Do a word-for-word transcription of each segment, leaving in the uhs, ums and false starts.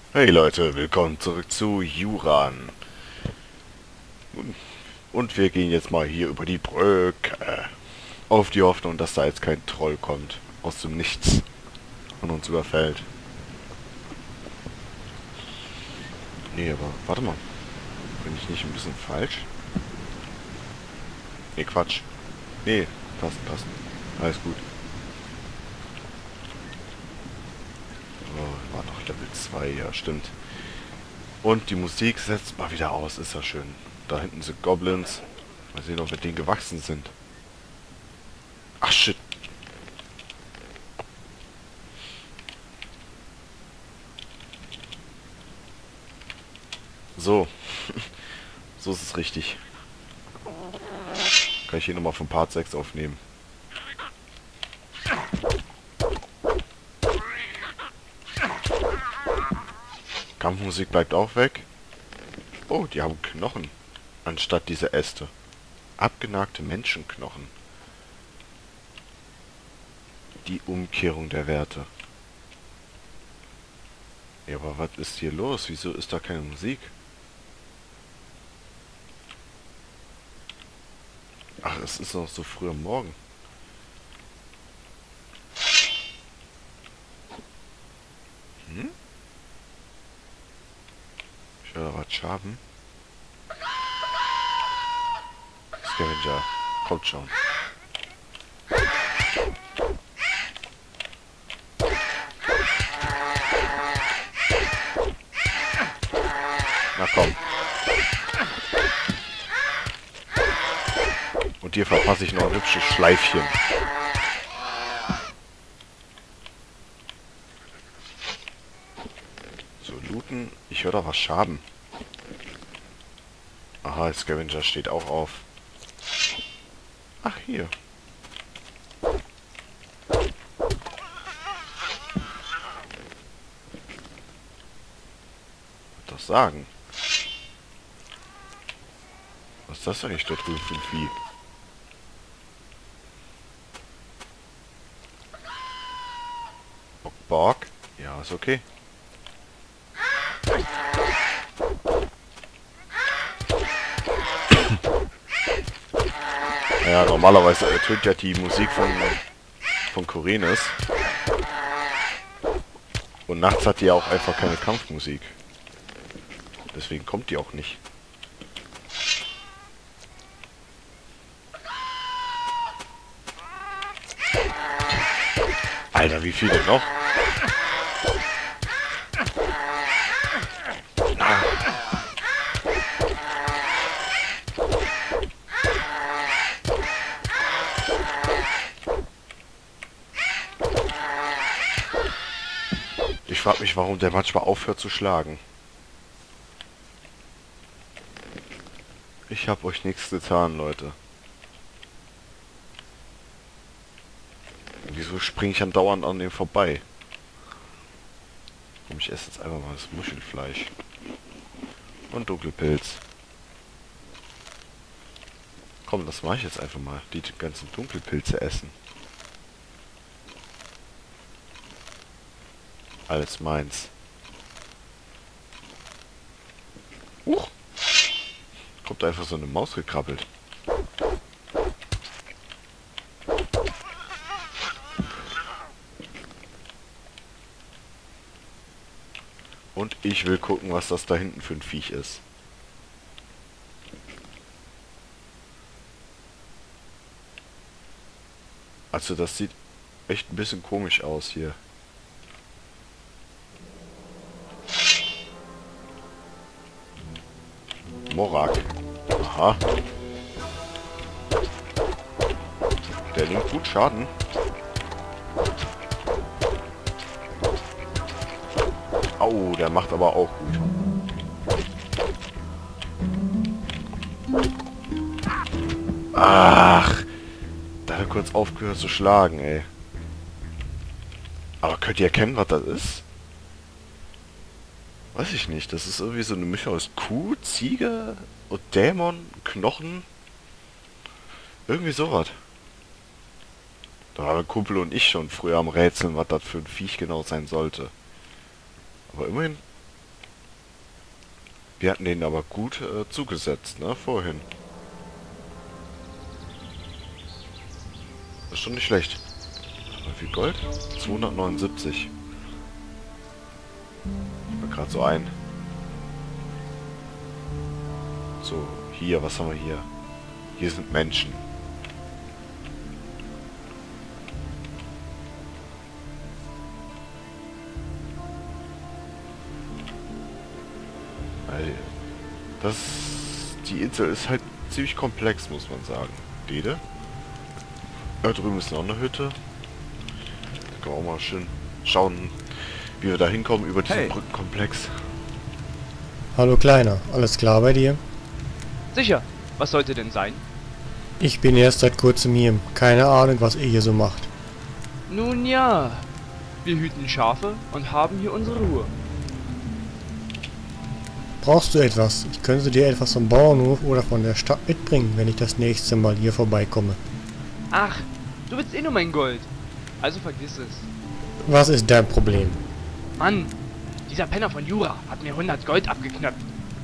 Hey Leute, willkommen zurück zu Juran. Und wir gehen jetzt mal hier über die Brücke. Auf die Hoffnung, dass da jetzt kein Troll kommt. Aus dem Nichts. Und uns überfällt. Nee, aber warte mal. Bin ich nicht ein bisschen falsch? Nee, Quatsch. Nee, passt, passt. Alles gut. Oh, war noch Level zwei, ja, stimmt. Und die Musik setzt mal wieder aus, ist ja schön. Da hinten sind Goblins. Mal sehen, ob wir denen gewachsen sind. Ach, shit. So. So ist es richtig. Kann ich hier nochmal von Part sechs aufnehmen. Kampfmusik bleibt auch weg. Oh, die haben Knochen. Anstatt diese Äste. Abgenagte Menschenknochen. Die Umkehrung der Werte. Ja, aber was ist hier los? Wieso ist da keine Musik? Ach, es ist noch so früh am Morgen. Hm? Ich höre was schaben. Scavenger. Kommt schon. Na komm. Und hier verpasse ich noch ein hübsches Schleifchen. So, looten. Ich höre da was schaben. Aha, Scavenger steht auch auf. Ach, hier. Was das sagen? Was ist das eigentlich da drüben für ein Vieh? Borg? Ja, ist okay. Ja, normalerweise ertönt ja die Musik von, von Korenes. Und nachts hat die ja auch einfach keine Kampfmusik. Deswegen kommt die auch nicht. Alter, wie viele noch? Ah. Ich frage mich, warum der manchmal aufhört zu schlagen. Ich hab euch nichts getan, Leute. Wieso springe ich andauernd an dem vorbei? Komm, ich esse jetzt einfach mal das Muschelfleisch. Und Dunkelpilz. Komm, das mache ich jetzt einfach mal. Die ganzen Dunkelpilze essen. Alles meins. Huch! Kommt einfach so eine Maus gekrabbelt. Und ich will gucken, was das da hinten für ein Viech ist. Also das sieht echt ein bisschen komisch aus hier. Morak. Aha. Der nimmt gut Schaden. Au, der macht aber auch gut. Ach, da hat er kurz aufgehört zu schlagen, ey. Aber könnt ihr erkennen, was das ist? Weiß ich nicht. Das ist irgendwie so eine Mischung aus Kuh, Ziege und Dämon, Knochen. Irgendwie sowas. Da waren mein Kumpel und ich schon früher am Rätseln, was das für ein Viech genau sein sollte. Aber immerhin Wir hatten den aber gut äh, zugesetzt, ne, vorhin. Das ist schon nicht schlecht. Wie viel Gold? zweihundertneunundsiebzig. Ich bin gerade so ein. So, hier, was haben wir hier? Hier sind Menschen. Das, die Insel ist halt ziemlich komplex, muss man sagen. Dede. Da drüben ist noch eine Hütte. Da können wir auch mal schön schauen, wie wir da hinkommen über diesen Hey. Brückenkomplex. Hallo Kleiner, alles klar bei dir? Sicher. Was sollte denn sein? Ich bin erst seit kurzem hier. Keine Ahnung, was ihr hier so macht. Nun ja. Wir hüten Schafe und haben hier unsere Ruhe. Brauchst du etwas? Ich könnte dir etwas vom Bauernhof oder von der Stadt mitbringen, wenn ich das nächste Mal hier vorbeikomme. Ach, du willst eh nur mein Gold. Also vergiss es. Was ist dein Problem? Mann, dieser Penner von Jura hat mir hundert Gold abgeknöpft.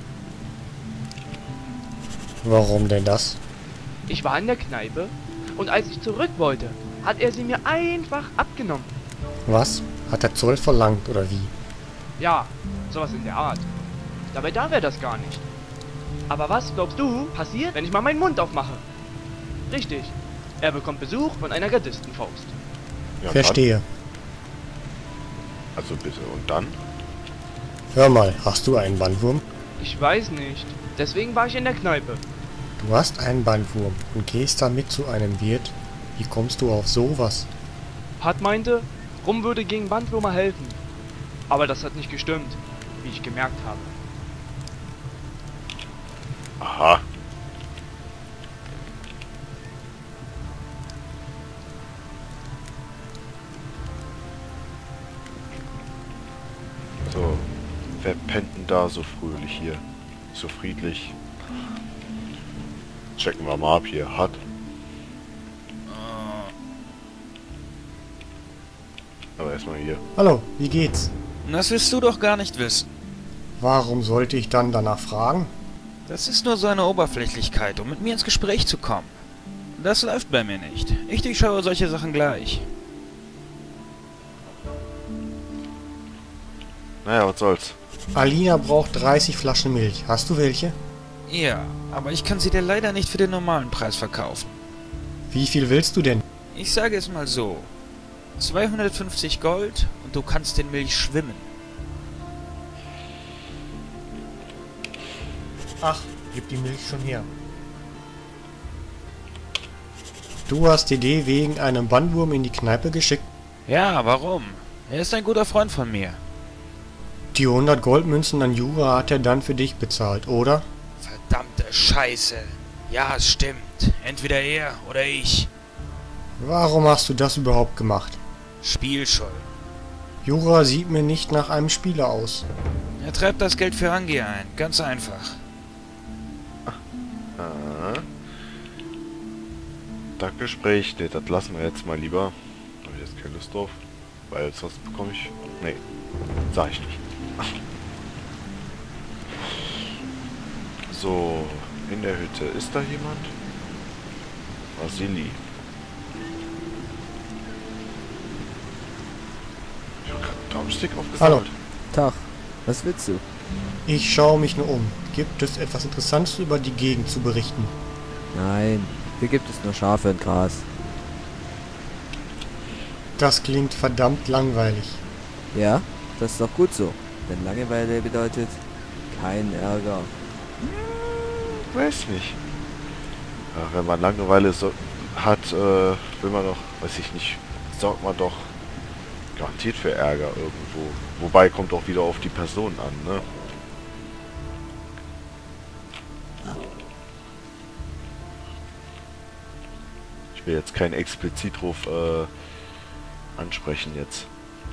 Warum denn das? Ich war in der Kneipe und als ich zurück wollte, hat er sie mir einfach abgenommen. Was? Hat er Zoll verlangt oder wie? Ja, sowas in der Art. Dabei darf er das gar nicht. Aber was, glaubst du, passiert, wenn ich mal meinen Mund aufmache? Richtig. Er bekommt Besuch von einer Gardistenfaust. Ja, Verstehe. Dann. Also bitte, und dann? Hör mal, hast du einen Bandwurm? Ich weiß nicht. Deswegen war ich in der Kneipe. Du hast einen Bandwurm und gehst damit zu einem Wirt? Wie kommst du auf sowas? Pat meinte, Rum würde gegen Bandwürmer helfen. Aber das hat nicht gestimmt, wie ich gemerkt habe. Aha. So, wer pennt denn da so fröhlich hier? So friedlich? Checken wir mal ab hier. Hat. Aber erstmal hier. Hallo, wie geht's? Das willst du doch gar nicht wissen. Warum sollte ich dann danach fragen? Das ist nur so eine Oberflächlichkeit, um mit mir ins Gespräch zu kommen. Das läuft bei mir nicht. Ich durchschaue solche Sachen gleich. Naja, was soll's. Alina braucht dreißig Flaschen Milch. Hast du welche? Ja, aber ich kann sie dir leider nicht für den normalen Preis verkaufen. Wie viel willst du denn? Ich sage es mal so. zweihundertfünfzig Gold und du kannst in Milch schwimmen. Ach, gib die Milch schon her. Du hast die Idee wegen einem Bandwurm in die Kneipe geschickt. Ja, warum? Er ist ein guter Freund von mir. Die hundert Goldmünzen an Jura hat er dann für dich bezahlt, oder? Verdammte Scheiße. Ja, es stimmt. Entweder er oder ich. Warum hast du das überhaupt gemacht? Spielschuld. Jura sieht mir nicht nach einem Spieler aus. Er treibt das Geld für Angie ein. Ganz einfach. Ah. Das Gespräch, nee, das lassen wir jetzt mal lieber. Habe ich jetzt keine Lust drauf. Weil sonst bekomme ich... Nee, sag ich nicht. So, in der Hütte. Ist da jemand? Vasili. Ich habe gerade einen Daumenstick aufgesammelt. Tag, was willst du? Ich schaue mich nur um. Gibt es etwas Interessantes über die Gegend zu berichten? Nein, hier gibt es nur Schafe und Gras. Das klingt verdammt langweilig. Ja, das ist doch gut so. Denn Langeweile bedeutet kein Ärger. Weiß nicht. Ja, wenn man Langeweile so hat, äh, will man doch, weiß ich nicht, sorgt man doch garantiert für Ärger irgendwo. Wobei kommt auch wieder auf die Person an, ne? Ich will jetzt keinen Explizitruf äh, ansprechen jetzt.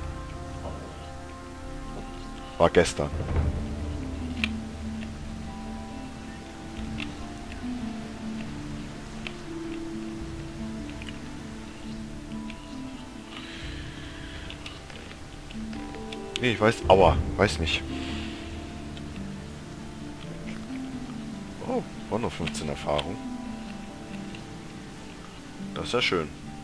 War gestern. Nee, ich weiß, aua, weiß nicht. Auch nur fünfzehn Erfahrung. Das ist ja schön.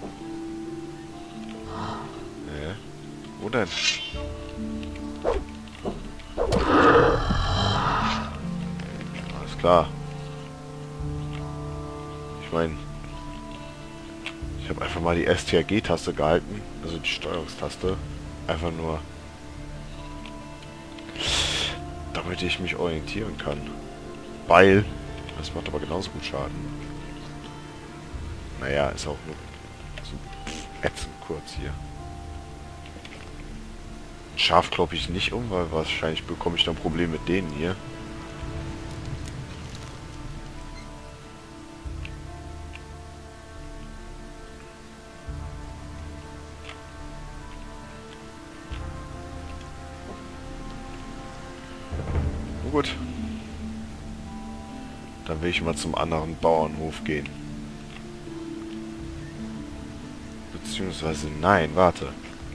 Nee. Wo denn? Alles klar. Ich meine, ich habe einfach mal die S T R G-Taste gehalten, also die Steuerungstaste. Einfach nur, damit ich mich orientieren kann. Weil, das macht aber genauso gut Schaden. Naja, ist auch nur so ätzend kurz hier. Ein Schaf kloppe ich nicht um, weil wahrscheinlich bekomme ich dann Probleme mit denen hier. Nun gut. Dann will ich mal zum anderen Bauernhof gehen. Beziehungsweise, nein, warte.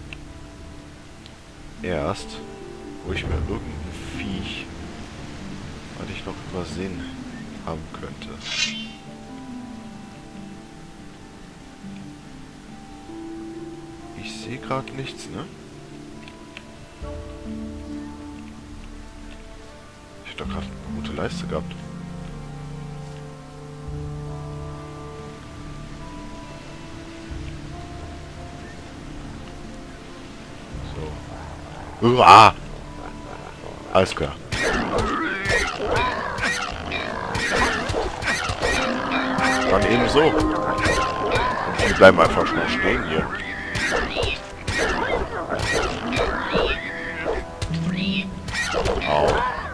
Erst, wo ich mir irgendein Viech, was ich noch übersehen haben könnte. Ich sehe gerade nichts, ne? Ich habe doch gerade eine gute Leiste gehabt. Uah! Alles klar. Dann eben so. Und die bleiben einfach schnell stehen hier. Au.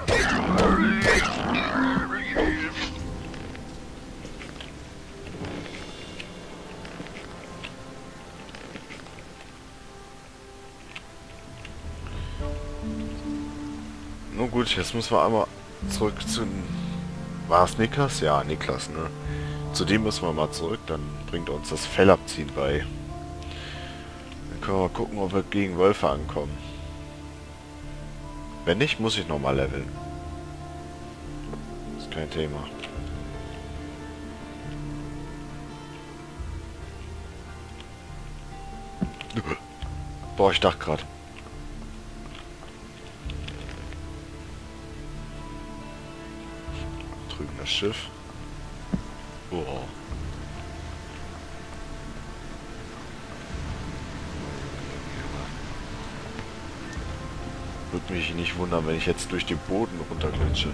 Nun gut, jetzt müssen wir einmal zurück zu... War es Niklas? Ja, Niklas, ne? Zu dem müssen wir mal zurück, dann bringt er uns das Fellabziehen bei. Dann können wir mal gucken, ob wir gegen Wölfe ankommen. Wenn nicht, muss ich nochmal leveln. Ist kein Thema. Boah, ich dachte gerade. Drüben das Schiff. Oh. Würde mich nicht wundern, wenn ich jetzt durch den Boden runterglitsche.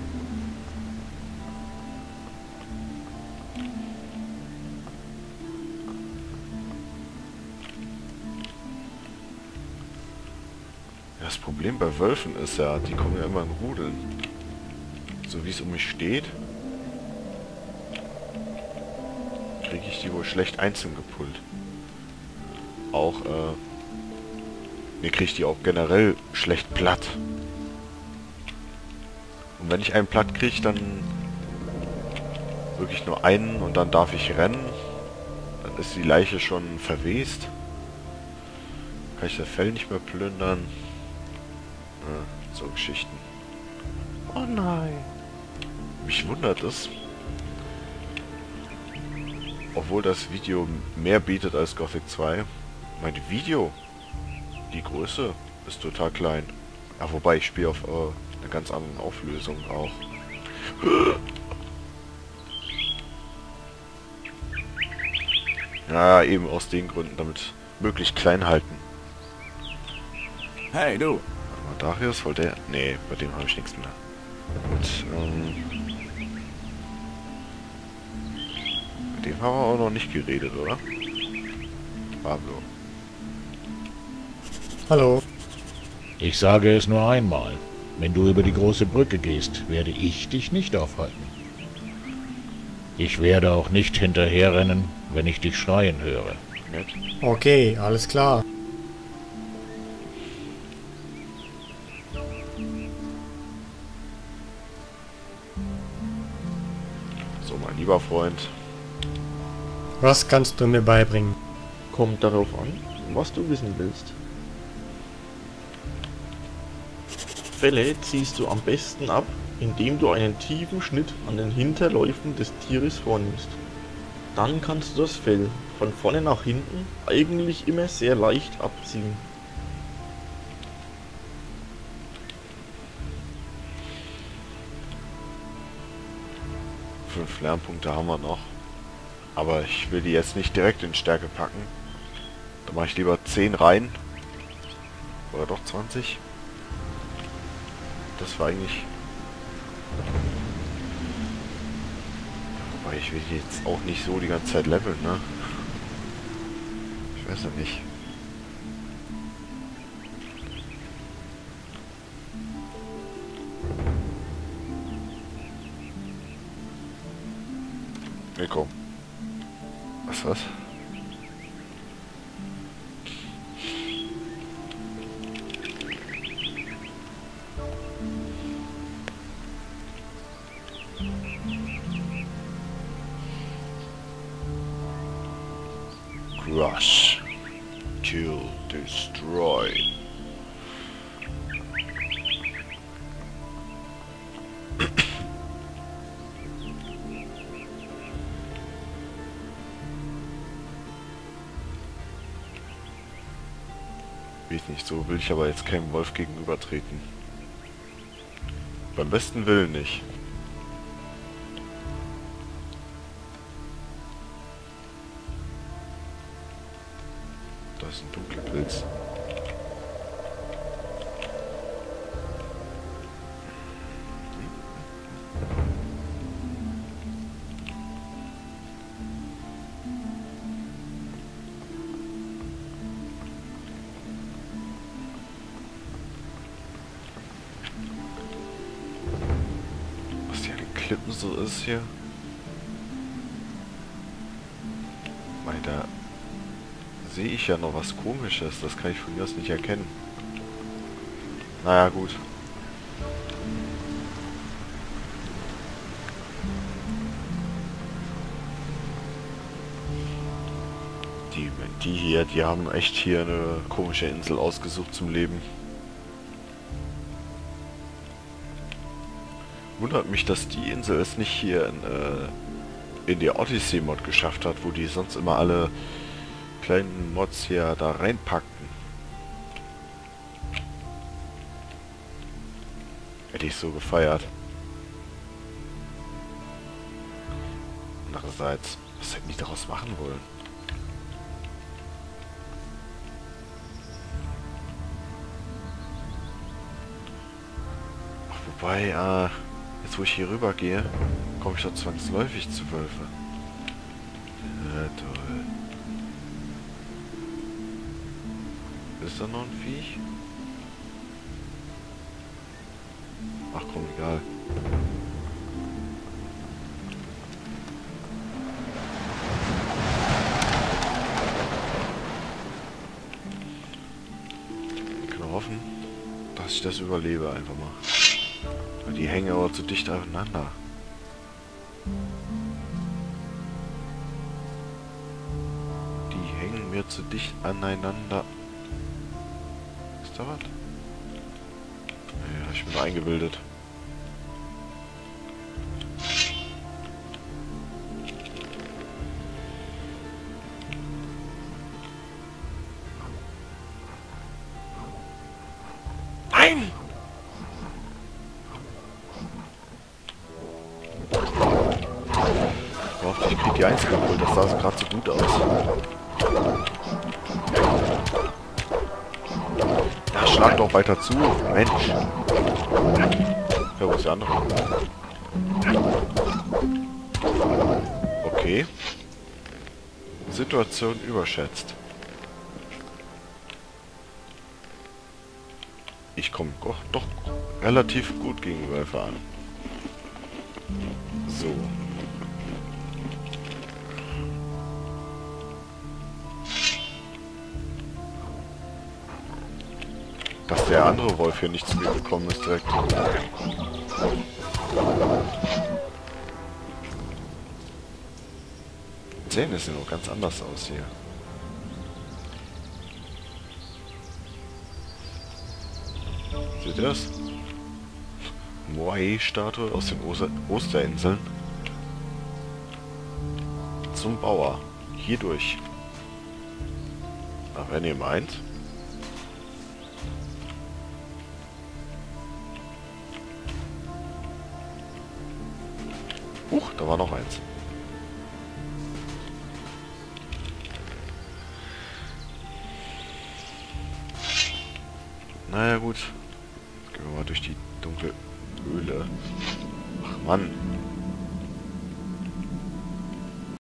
Das Problem bei Wölfen ist ja, die kommen ja immer in Rudeln. So wie es um mich steht, kriege ich die wohl schlecht einzeln gepult. Auch, äh, mir kriege ich die auch generell schlecht platt. Und wenn ich einen platt kriege, dann wirklich nur einen und dann darf ich rennen. Dann ist die Leiche schon verwest. Kann ich das Fell nicht mehr plündern. Ja, so Geschichten. Oh nein. Mich wundert es. Obwohl das Video mehr bietet als Gothic zwei. Mein Video, die Größe ist total klein. Ja, wobei ich spiele auf äh, einer ganz anderen Auflösung auch. Ja, eben aus den Gründen, damit möglichst klein halten. Hey, du! Aber Darius wollte er... Nee, bei dem habe ich nichts mehr. Gut, ähm... mit dem haben wir auch noch nicht geredet, oder? Pablo. Hallo. Ich sage es nur einmal. Wenn du über die große Brücke gehst, werde ich dich nicht aufhalten. Ich werde auch nicht hinterherrennen, wenn ich dich schreien höre. Nett. Okay, alles klar. So, mein lieber Freund. Was kannst du mir beibringen? Kommt darauf an, was du wissen willst. Felle ziehst du am besten ab, indem du einen tiefen Schnitt an den Hinterläufen des Tieres vornimmst. Dann kannst du das Fell von vorne nach hinten eigentlich immer sehr leicht abziehen. Fünf Lernpunkte haben wir noch. Aber ich will die jetzt nicht direkt in Stärke packen. Da mache ich lieber zehn rein. Oder doch zwanzig. Das war eigentlich... Wobei ich will jetzt auch nicht so die ganze Zeit leveln, ne? Ich weiß ja nicht. Nee, komm. Was ist das? Crush. Kill. Destroy. Weiß nicht, so will ich aber jetzt keinem Wolf gegenübertreten. Beim besten Willen nicht. Da ist ein Dunkelpilz. Was hier an den Klippen so ist hier. Weil da sehe ich ja noch was Komisches. Das kann ich von mir aus nicht erkennen. Naja, gut. Die, die hier, die haben echt hier eine komische Insel ausgesucht zum Leben. Wundert mich, dass die Insel es nicht hier in, äh, in die Odyssey-Mod geschafft hat, wo die sonst immer alle kleinen Mods hier da reinpackten. Hätte ich so gefeiert. Andererseits, was hätten die daraus machen wollen? Ach, wobei, äh, jetzt wo ich hier rüber gehe, komme ich doch zwangsläufig zu Wölfe. Ja, toll. Ist da noch ein Viech? Ach komm, egal. Ich kann hoffen, dass ich das überlebe einfach mal. Weil die hängen aber zu dicht aufeinander. Die hängen mir zu dicht aneinander. Ist da was? Ja, ich bin eingebildet. Nein! Ich hoffe, ich krieg die Eins geholt. Das sah gerade so gut aus. Ja, schlag doch weiter zu. Mensch. Ja, wo ist der andere? Okay. Situation überschätzt. Ich komme doch, doch relativ gut gegen Wölfe an. So. Dass der andere Wolf hier nicht zu mir gekommen ist direkt. Zähne sehen auch ganz anders aus hier. Seht ihr das? Moai-Statue aus den Oster Osterinseln zum Bauer. Hier durch. Na, wenn ihr meint. Huch, da war noch eins. Naja gut. Gehen wir mal durch die dunkle Höhle. Ach Mann.